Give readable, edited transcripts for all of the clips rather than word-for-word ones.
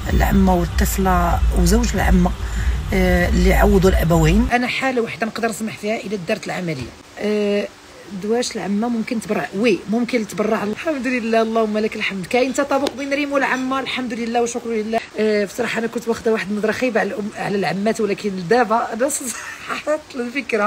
العمه والطفله وزوج العمه اللي عوضوا الابوين. انا حاله وحده نقدر نسمح فيها اذا دارت العمليه. دواش العمه ممكن تبرع؟ وي ممكن تبرع. الحمد لله اللهم لك الحمد. كاين تطابق بين ريم والعمه الحمد لله وشكر لله. بصراحه انا كنت واخده واحد النظره خايبه على العمات، ولكن دابا انا صحت الفكره.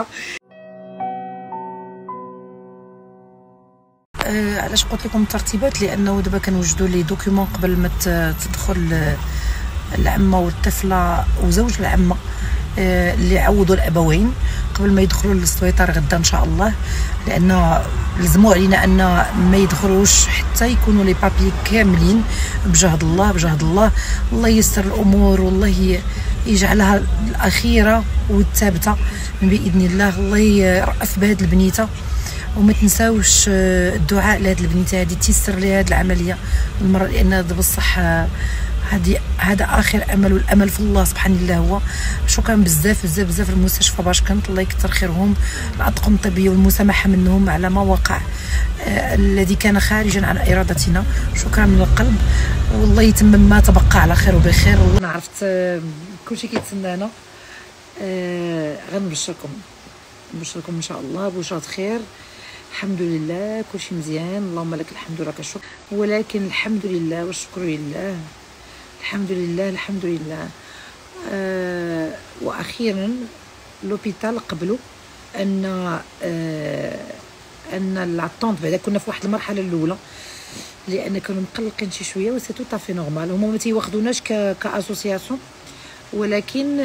علاش قلت لكم الترتيبات؟ لانه دابا كنوجدوا لي دوكيومون قبل ما تدخل العمه والطفله وزوج العمه اللي عوضوا الابوين قبل ما يدخلوا للسويطار غدا ان شاء الله، لان لزموا علينا ان ما يدخلوش حتى يكونوا لي بابي كاملين بجهد الله. بجهد الله، الله ييسر الامور والله يجعلها الاخيره والثابته باذن الله. الله يرأف بهاد البنيته، وما تنساوش الدعاء لهاد البنيته هذه تيسر لي هاد العمليه المره، لان دابا الصح هذا اخر امل، والامل في الله سبحان الله. هو شكرا بزاف بزاف بزاف المستشفى باش كنت، الله يكثر خيرهم، الاطقم الطبيه والمسامحه منهم على ما وقع الذي كان خارجا عن ارادتنا. شكرا من القلب، والله يتمم ما تبقى على خير وبخير. انا عرفت كلشي كيتسنانا. غنبشركم ان شاء الله بشرة خير. الحمد لله كلشي مزيان، اللهم لك الحمد ولك الشكر. ولكن الحمد لله والشكر لله، الحمد لله الحمد لله. واخيرا لوبيتال قبلوا ان لاطونط بعدا كنا في واحد المرحله الاولى لان كانوا مقلقين شي شويه، و سي تو طافي نورمال. هما ما تيواخدوناش كاسوسياسيون، ولكن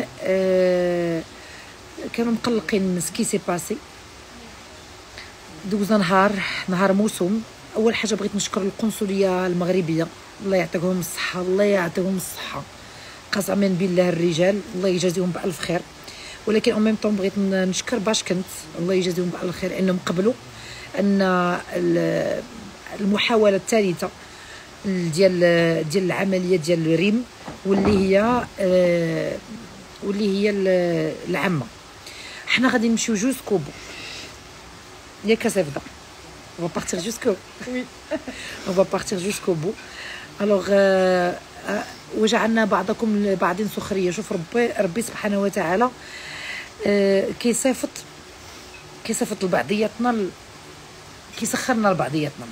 كانوا مقلقين سكي سي باسي. دوزنا نهار موسم. اول حاجه بغيت نشكر القنصليه المغربيه، الله يعطيهم الصحه، الله يعطيهم الصحه قسما بالله. الرجال الله يجازيهم بالف خير. ولكن اون ميم طون بغيت نشكر باشكنت، الله يجازيهم بالف خير، انهم قبلوا ان المحاوله الثالثه ديال العمليه ديال ريم واللي هي العامه. حنا غادي نمشيو جوسكو بو ياك سيفدا. On va partir jusqu'au oui. On va partir jusqu'au bout. Alors وجعلنا بعضكم لبعض سخريه. شوف ربي سبحانه وتعالى كيصيفط لبعضياتنا، كيسخرنا لبعضياتنا.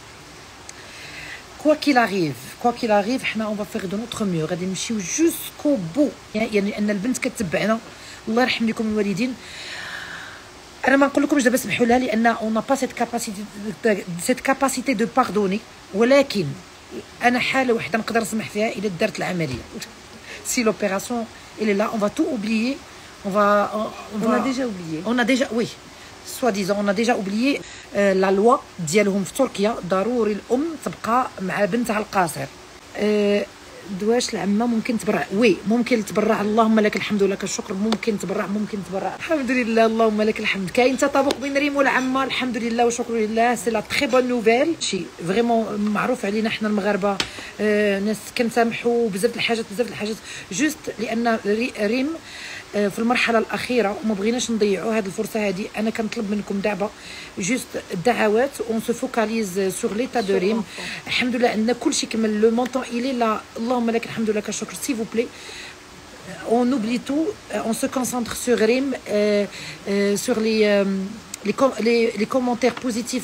كوا كيل اريف حنا اون فيغ دو نوتر ميو، غادي نمشيو جوسكو بو. يعني ان البنت كتبعنا، الله يرحم لكم الوالدين. انا ما نقول لكمش دابا سمحوا لها، لان اون با سيت كاباسيتي دو باردوني، ولكن انا حاله وحده نقدر نسمح فيها اذا دارت العمليه. سي لوبيراسيون elle est là, on va tout oublier, on a déjà oublié. On a déjà, oui, soi-disant on a déjà oublié. لا لوا ديالهم في تركيا ضروري الام تبقى مع بنتها القاصر. دواش العمه ممكن تبرع؟ وي ممكن تبرع، اللهم لك الحمد ولك الشكر. ممكن تبرع الحمد لله اللهم لك الحمد. كاين تطابق بين ريم والعمه الحمد لله وشكر لله. سي لا تري بون نوفيل، شي فريمون معروف علينا حنا المغاربه ناس كنسامحوا بزاف الحاجات جوست لان ريم في المرحله الاخيره وما بغيناش نضيعوا هذه الفرصه هذه. انا كنطلب منكم دابا جوست الدعوات، اون سو فوكاليز سور ليتا دو ريم. الحمد لله عندنا كلشي كمل، لو مونطون الي لا، اللهم لك الحمد ولك الشكر. سي فو بلي on oublie tout, on se concentre sur Rim, sur les commentaires positifs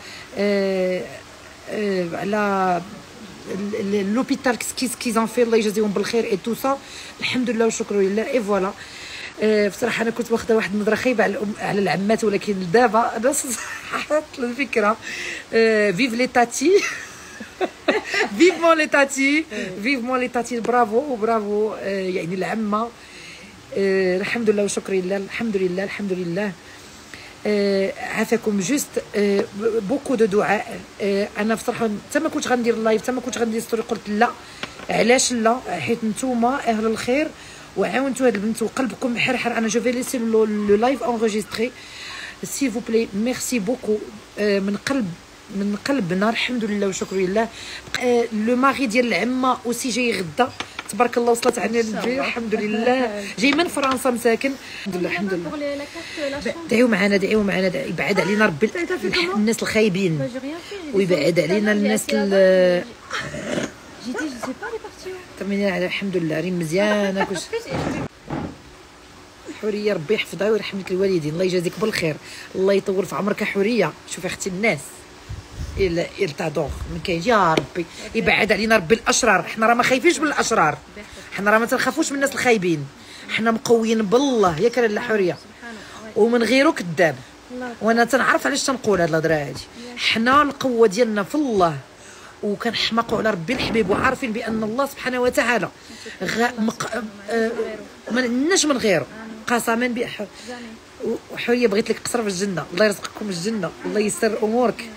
على l'hôpital qu'ils ont fait، الله يجازيهم بالخير et tout ça. الحمد لله والشكر لله. اي فوالا. بصراحه انا كنت واخده واحد النظره خايبه على العمات، ولكن دابا انا صحت الفكره. فيف لي تاتي فيفمون لي تاتي برافو يعني العمه. الحمد لله والشكر لله. الحمد لله عافاكم. جوست بوكو دو دعاء. انا بصراحه حتى ما كنتش غندير اللايف، حتى ما كنتش غندير ستوري، قلت لا. علاش لا؟ حيت نتوما اهل الخير وعاونتوا هاد البنت وقلبكم حرحر. انا جو في ليسي لو لايف انغيستري سي فو بلي. ميرسي بوكو من قلبنا. الحمد لله والشكر لله. لو ماري ديال العمه اوسي جاي غدا تبارك الله، وصلت عنا للبيت الحمد لله، جاي من فرنسا مساكن. الحمد لله دعيو معنا يبعد علينا ربي الناس الخايبين، ويبعد علينا الناس طمنينا على الحمد لله راه مزيانه كلشي. حوريه ربي يحفظها ويرحم لك الوالدين، الله يجازيك بالخير، الله يطول في عمرك حوريه. شوفي اختي الناس تادور من كاين يا ربي يبعد علينا ربي الاشرار. حنا راه ما خايفينش من الاشرار، حنا راه ما تنخافوش من الناس الخايبين، حنا مقويين بالله ياك لاله حوريه، ومن غيره كذاب. وانا تنعرف علاش تنقول هاد الهضره هادي. حنا القوه ديالنا في الله، وكنحماقوا على ربي الحبيب، وعارفين بان الله سبحانه وتعالى ما لناش من غيره قسما حوريه. بغيت لك قصر في الجنه، الله يرزقكم الجنه، الله يسر امورك.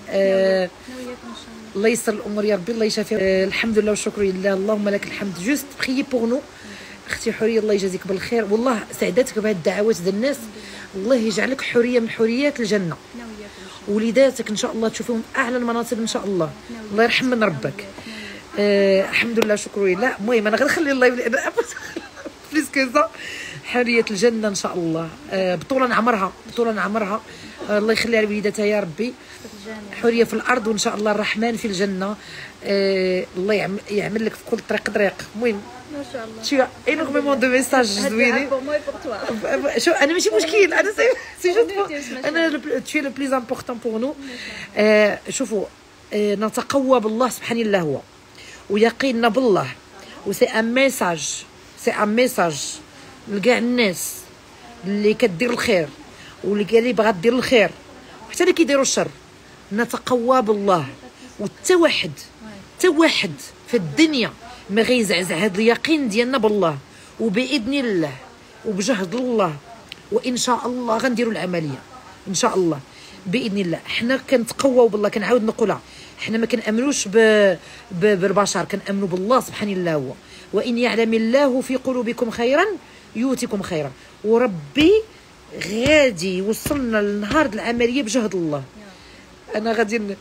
الله يسر الامور يا ربي، الله يشافي. الحمد لله والشكر لله، اللهم لك الحمد. جوست بخيي بوغ نو اختي حوريه، الله يجازيك بالخير، والله سعدتك بهاد الدعوات ديال الناس. الله يجعلك حوريه من حوريات الجنه، وليداتك ان شاء الله تشوفيهم اعلى المناصب ان شاء الله. الله يرحم من ربك. الحمد لله شكرا لله. المهم انا غنخلي الله بليس كذا. حوريه الجنه ان شاء الله، بطوله نعمرها، بطوله نعمرها. الله يخليها لوليداتها يا ربي. حوريه في الارض، وان شاء الله الرحمن في الجنه. الله يعمل لك في كل طريق. المهم ما شاء الله tu as énormément de messages زوينين. شو انا ماشي مشكل، انا سي جوست انا tu es le plus important pour nous. شوفوا نتقوى بالله سبحانه الله هو، ويقيننا بالله، وسي ان ميساج لكاع الناس اللي كدير الخير واللي باغا دير الخير وحتى اللي كيديروا الشر. نتقوى بالله، وحتى واحد في الدنيا ما غيزعزع هذا اليقين ديالنا بالله، وباذن الله وبجهد الله، وان شاء الله غنديروا العمليه ان شاء الله باذن الله. حنا كنتقواو بالله، كنعاود نقولها، حنا ما كنامنوش بالبشر، كنامنوا بالله سبحانه الله هو. وان يعلم الله في قلوبكم خيرا يؤتكم خيرا، وربي غادي يوصلنا لنهار العمليه بجهد الله. انا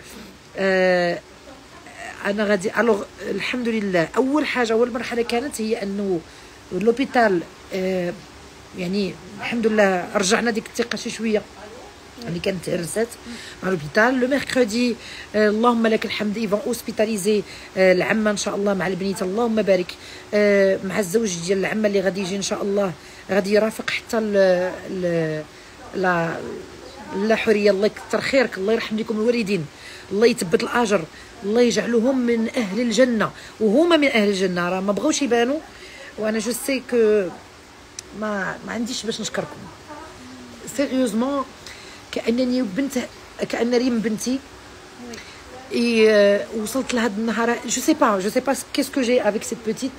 غادي الوغ الحمد لله. اول حاجه، اول مرحله كانت هي انه لوبيتال يعني الحمد لله رجعنا ديك الثقه شي شويه اللي كانت هرست مع لوبيتال. لو ميركودي اللهم لك الحمد يفون اوسبيتاليزي العمه ان شاء الله مع البنيته، اللهم بارك، مع الزوج ديال العمه اللي غادي يجي ان شاء الله، غادي يرافق حتى لا حوريه. الله يكثر خيرك، الله يرحم لكم الوالدين، الله يثبت الاجر، الله يجعلهم من اهل الجنه، وهما من اهل الجنه، راه ما بغاوش يبانوا. وانا جو سي كو ما عنديش باش نشكركم سيريوزمون، كانني كان ريم بنتي وصلت لهذا النهار. جو سي با كيسكو جي افيك سيت بيتيت.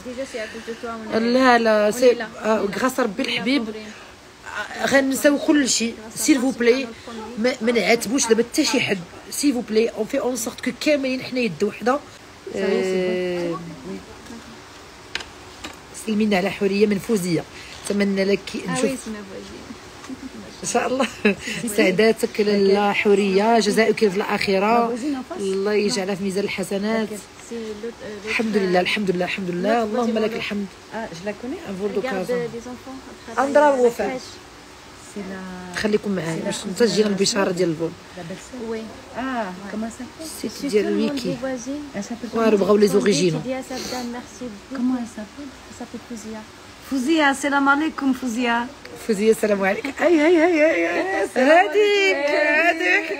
لا سي غراس ربي الحبيب غنساو كل شيء. سيل فو بلاي ما نعاتبوش دابا حتى شي حد، سيل فو بلاي اون في اون سورت كو كاملين حنا يد وحده. سلمينا على حوريه من فوزيه، نتمنى لك نشوف ان شاء الله سعادتك لاله حوريه، جزاؤك في الاخره، الله يجعلها في ميزان الحسنات. الحمد لله الحمد لله الحمد لله، اللهم لك الحمد. اندرا الوفاء خليكم معايا باش انت تجينا البشاره ديال الفول. وي كما السيت ديال الويكي واه بغاو لي زوريجينو. كما فوزيا. فوزيا السلام عليكم. فوزيا السلام عليكم. هاي هذيك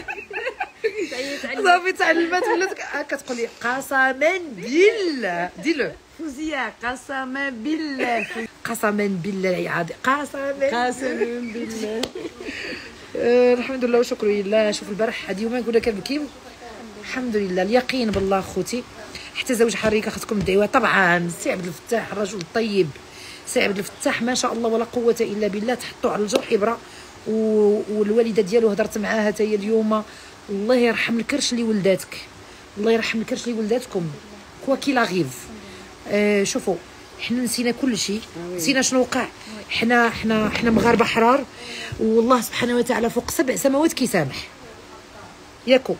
صافي تعلمت ولات كتقول لي قسما بالله ديلو. فوزيا قسما بالله. قسما بالله عادي قسما بالله. الحمد لله وشكر لله. شوف البارح هاد يومين كنا كنبكيو، الحمد لله اليقين بالله خوتي. حتى زوج حريكه خاصكم تدعيوها طبعا. سي عبد الفتاح الرجل الطيب، سي عبد الفتاح ما شاء الله ولا قوه الا بالله، تحطوا على الجرح ابره. والوالده ديالو هضرت معاها حتى هي اليوم، الله يرحم الكرش اللي ولداتك، الله يرحم الكرش اللي ولداتكم كوا كي لاغيف. شوفوا حنا نسينا كل شيء، نسينا شنو وقع. حنا مغاربه حرار، والله سبحانه وتعالى فوق 7 سماوات كيسامح ياكو،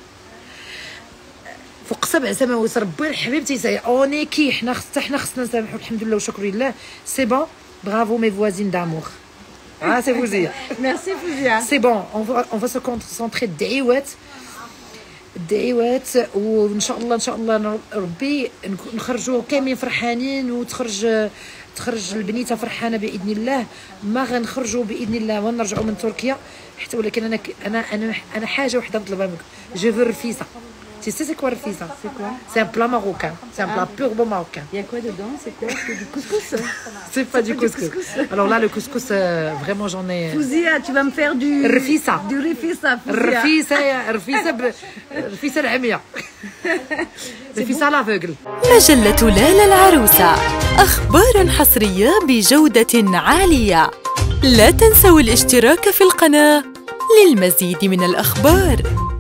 فوق 7 سماوات ربي الحبيب تيسامح. اوني كي حنا خصنا نسامحوا. الحمد لله وشكر لله. سي بون برافو مي فوازين دامور. سي فوزيا. ميرسي فوزيا. سي بون اون فا سو كونسونطري. الدعيوات الدعوات، وان شاء الله ان شاء الله ربي نخرجوا كاملين فرحانين، تخرج البنيته فرحانه باذن الله. ما غنخرجوا باذن الله ونرجعوا من تركيا حتى، ولكن انا حاجه وحده نطلبها منكم. جو فو رفيسه. Tu sais c'est quoi rfissa? C'est quoi? C'est un plat marocain. C'est un plat purement marocain. Il y a quoi dedans? C'est quoi? C'est du couscous? C'est pas du couscous. Alors là, le couscous, vraiment, j'en ai. Fouzia, tu vas me faire du. Rfissa. Du rfissa, Fouzia. رفيسة العمية. رفيسة à l'aveugle. مجلة ليلى العروسة، أخبار حصرية بجودة عالية. لا تنسوا الاشتراك في القناة للمزيد من الأخبار.